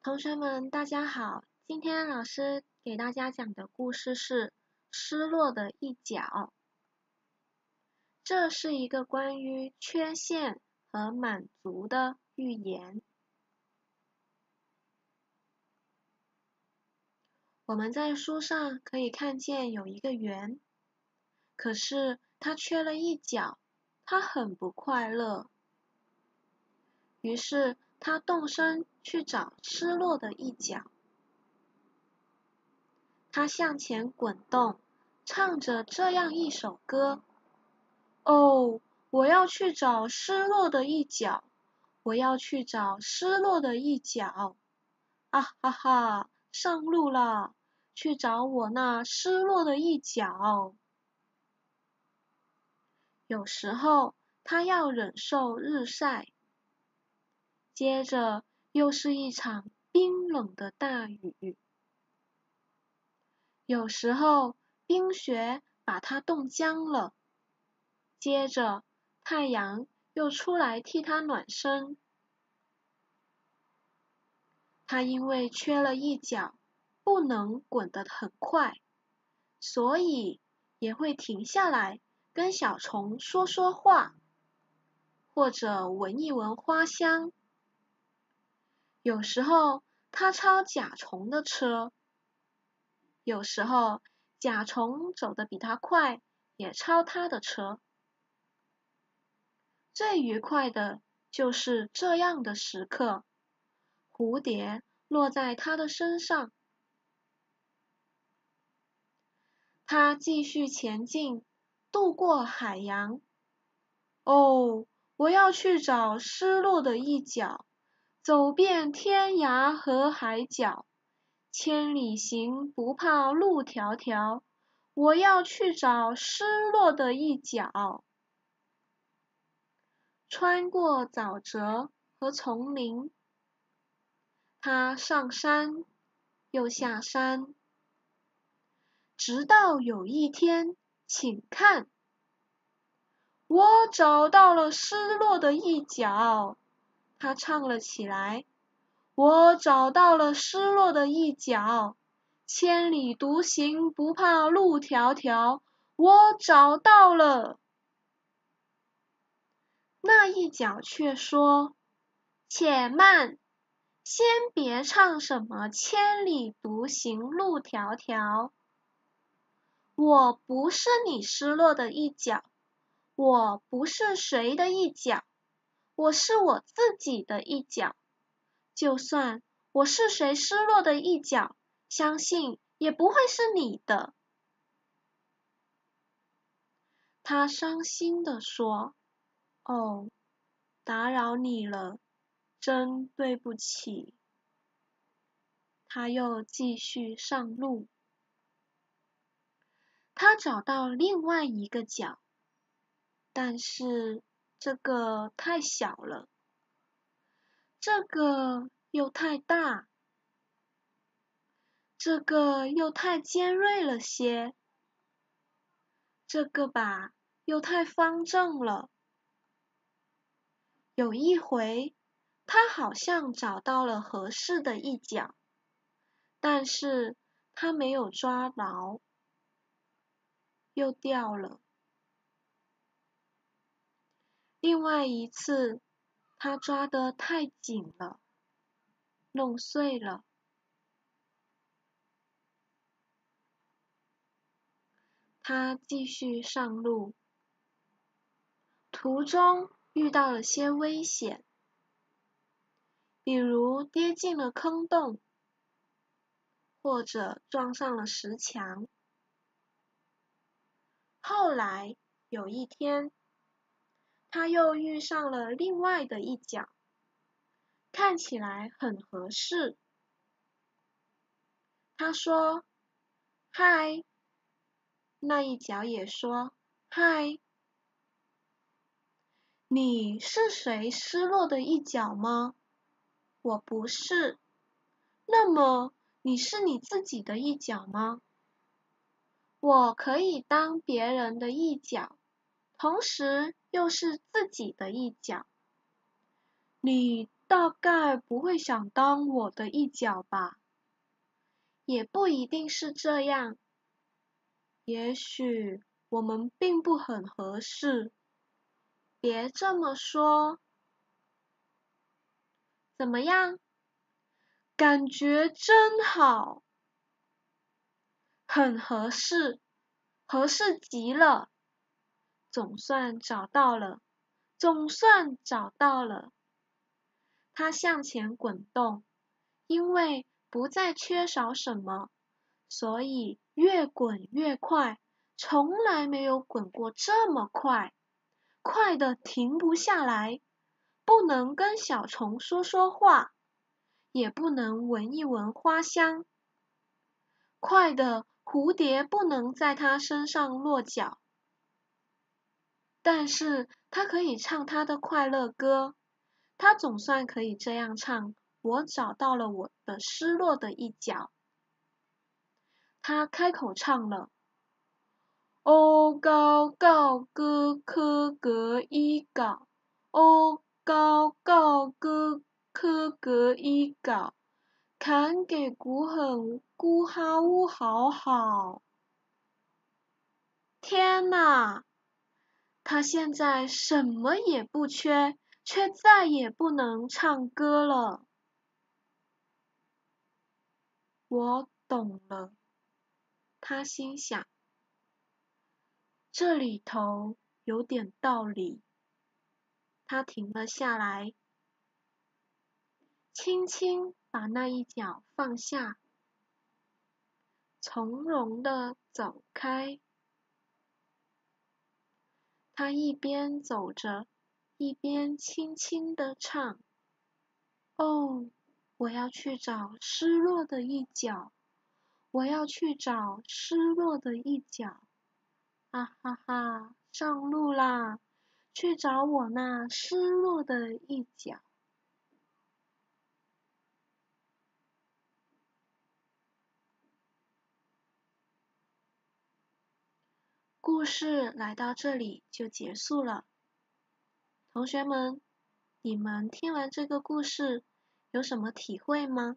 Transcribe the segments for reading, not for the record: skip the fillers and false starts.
同学们，大家好！今天老师给大家讲的故事是失落的一角。这是一个关于缺陷和满足的寓言。我们在书上可以看见有一个圆，可是它缺了一角，它很不快乐。于是他动身去找失落的一角。他向前滚动，唱着这样一首歌：哦，我要去找失落的一角，我要去找失落的一角。啊哈哈，上路了，去找我那失落的一角。有时候他要忍受日晒，接着又是一场冰冷的大雨。有时候冰雪把它冻僵了，接着太阳又出来替它暖身。它因为缺了一角，不能滚得很快，所以也会停下来跟小虫说说话，或者闻一闻花香。有时候它超甲虫的车，有时候甲虫走得比它快，也超它的车。最愉快的就是这样的时刻，蝴蝶落在它的身上。它继续前进，渡过海洋。哦，我要去找失落的一角，走遍天涯和海角，千里行不怕路迢迢，我要去找失落的一角。穿过沼泽和丛林，它上山又下山，直到有一天，请看，我找到了失落的一角。他唱了起来，我找到了失落的一角，千里独行不怕路迢迢，我找到了。那一角却说，且慢，先别唱什么千里独行路迢迢。我不是你失落的一角，我不是谁的一角，我是我自己的一角。就算我是谁失落的一角，相信也不会是你的。他伤心地说，哦，打扰你了，真对不起。他又继续上路。他找到另外一个角，但是这个太小了，这个又太大，这个又太尖锐了些，这个吧又太方正了。有一回，他好像找到了合适的一角，但是他没有抓牢，又掉了。另外一次，他抓得太紧了，弄碎了。他继续上路，途中遇到了些危险，比如跌进了坑洞，或者撞上了石墙。后来有一天，他又遇上了另外的一角，看起来很合适。他说，嗨，那一角也说，嗨。你是谁失落的一角吗？我不是。那么你是你自己的一角吗？我可以当别人的一角，同时又是自己的一角。你大概不会想当我的一角吧。也不一定是这样。也许我们并不很合适。别这么说。怎么样？感觉真好。很合适，合适极了。总算找到了，总算找到了。它向前滚动，因为不再缺少什么，所以越滚越快，从来没有滚过这么快，快得停不下来，不能跟小虫说说话，也不能闻一闻花香，快得蝴蝶不能在它身上落脚。但是它可以唱它的快乐歌，它总算可以这样唱：我找到了我的失落的一角。它开口唱了：哦高高歌科格一角，哦高高歌科格一角，看给古很古哈乌好好。天哪！他现在什么也不缺，却再也不能唱歌了。我懂了，他心想，这里头有点道理。他停了下来，轻轻把那一角放下，从容地走开。他一边走着，一边轻轻地唱：哦，我要去找失落的一角，我要去找失落的一角。哈哈哈，上路啦，去找我那失落的一角。故事来到这里就结束了。同学们，你们听完这个故事有什么体会吗？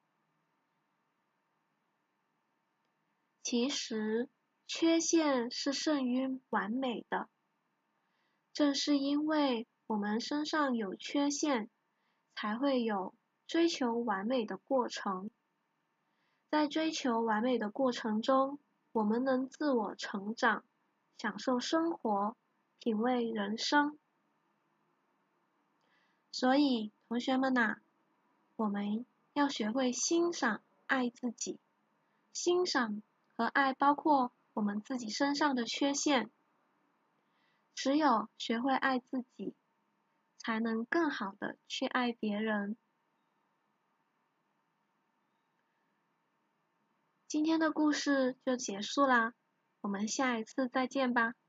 其实，缺陷是胜于完美的。正是因为我们身上有缺陷，才会有追求完美的过程。在追求完美的过程中，我们能自我成长，享受生活，品味人生。所以，同学们呐，我们要学会欣赏、爱自己。欣赏和爱包括我们自己身上的缺陷。只有学会爱自己，才能更好的去爱别人。今天的故事就结束啦，我们下一次再见吧。